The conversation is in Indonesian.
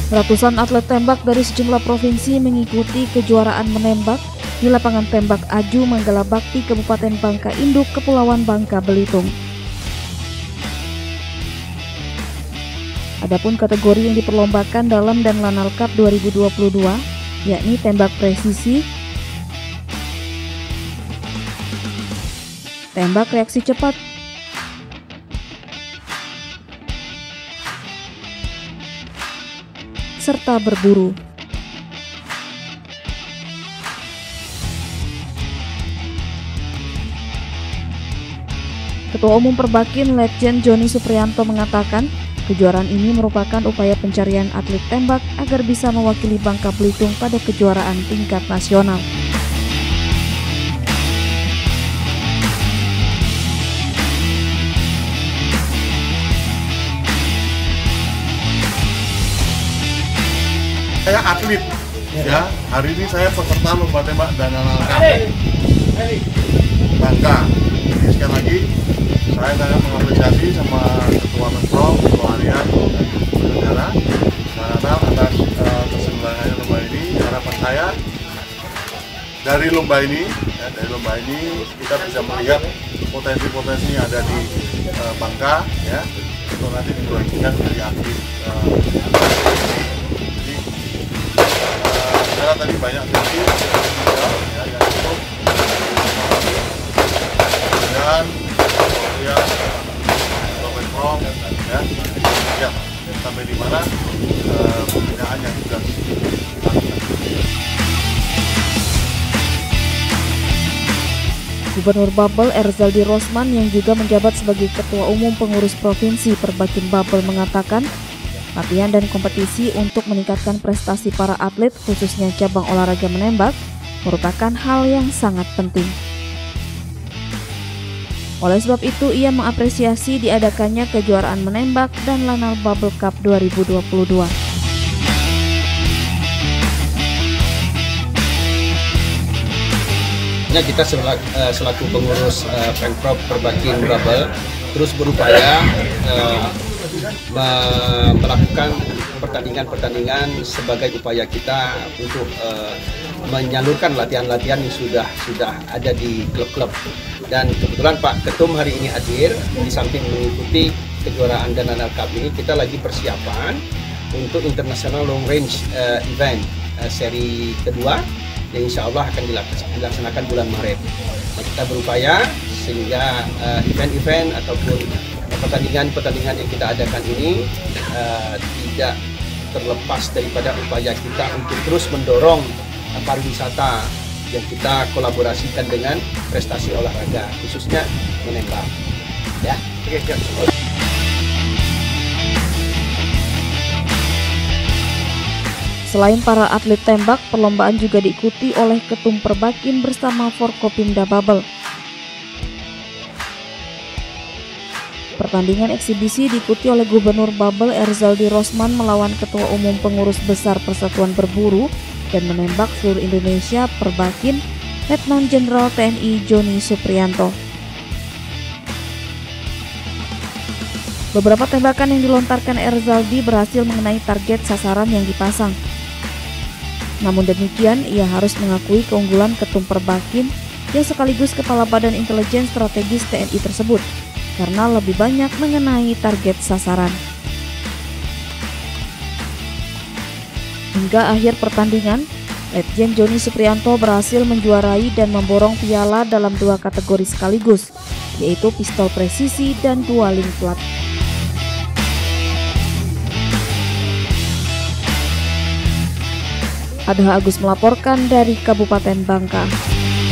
Ratusan atlet tembak dari sejumlah provinsi mengikuti kejuaraan menembak di lapangan tembak Aju Manggala Bakti, Kabupaten Bangka Induk, Kepulauan Bangka Belitung. Adapun kategori yang diperlombakan dalam dan Lanal Cup 2022 yakni tembak presisi, tembak reaksi cepat, serta berburu. Ketua Umum Perbakin Letjen Joni Supriyanto mengatakan, kejuaraan ini merupakan upaya pencarian atlet tembak agar bisa mewakili Bangka Belitung pada kejuaraan tingkat nasional. Saya atlet, ya. Hari ini saya peserta lomba tembak dan Lanal Cup Bangka. Jadi sekali lagi saya sangat mengapresiasi sama Ketua Menpro, Ketua Harian, dan negara atas keseluruhannya lomba ini. Harapan saya dari lomba ini, kita bisa melihat potensi-potensi yang ada di Bangka, ya, untuk nanti dibagikan dari atlet. Karena tadi banyak sesi ya, yang cukup dan kemudian Menpro ya sampai di mana pembinaan yang sudah dilakukan. Gubernur Babel Erzaldi Rosman yang juga menjabat sebagai Ketua Umum Pengurus Provinsi Perbakin Babel mengatakan, latihan dan kompetisi untuk meningkatkan prestasi para atlet khususnya cabang olahraga menembak merupakan hal yang sangat penting. Oleh sebab itu, ia mengapresiasi diadakannya kejuaraan menembak dan Lanal Bubble Cup 2022. Kita selaku pengurus Pemprov Perbakin Babel terus berupaya melakukan pertandingan-pertandingan sebagai upaya kita untuk menyalurkan latihan-latihan yang sudah ada di klub-klub. Dan kebetulan Pak Ketum hari ini hadir, di samping mengikuti kejuaraan dan Lanal Cup ini, kita lagi persiapan untuk International Long Range Event seri kedua yang insya Allah akan dilaksanakan bulan Maret. Nah, kita berupaya sehingga event-event ataupun pertandingan-pertandingan yang kita adakan ini tidak terlepas daripada upaya kita untuk terus mendorong pariwisata yang kita kolaborasikan dengan prestasi olahraga, khususnya menembak. Ya, oke, siap. Selain para atlet tembak, perlombaan juga diikuti oleh Ketum Perbakin bersama Forkopimda Babel. Pertandingan eksibisi diikuti oleh Gubernur Babel Erzaldi Rosman melawan Ketua Umum Pengurus Besar Persatuan Berburu dan Menembak Seluruh Indonesia Perbakin, Letnan Jenderal TNI Joni Supriyanto. Beberapa tembakan yang dilontarkan Erzaldi berhasil mengenai target sasaran yang dipasang. Namun demikian, ia harus mengakui keunggulan Ketum Perbakin yang sekaligus Kepala Badan Intelijen Strategis TNI tersebut, karena lebih banyak mengenai target sasaran. Hingga akhir pertandingan, Letjen Joni Supriyanto berhasil menjuarai dan memborong piala dalam 2 kategori sekaligus, yaitu pistol presisi dan dueling plat. Adha Agus melaporkan dari Kabupaten Bangka.